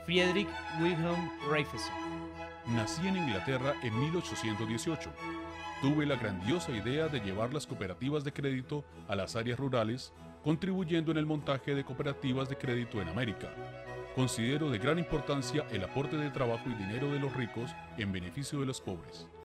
Friedrich Wilhelm Raffeson. Nací en Inglaterra en 1818. Tuve la grandiosa idea de llevar las cooperativas de crédito a las áreas rurales, contribuyendo en el montaje de cooperativas de crédito en América. Considero de gran importancia el aporte de trabajo y dinero de los ricos en beneficio de los pobres.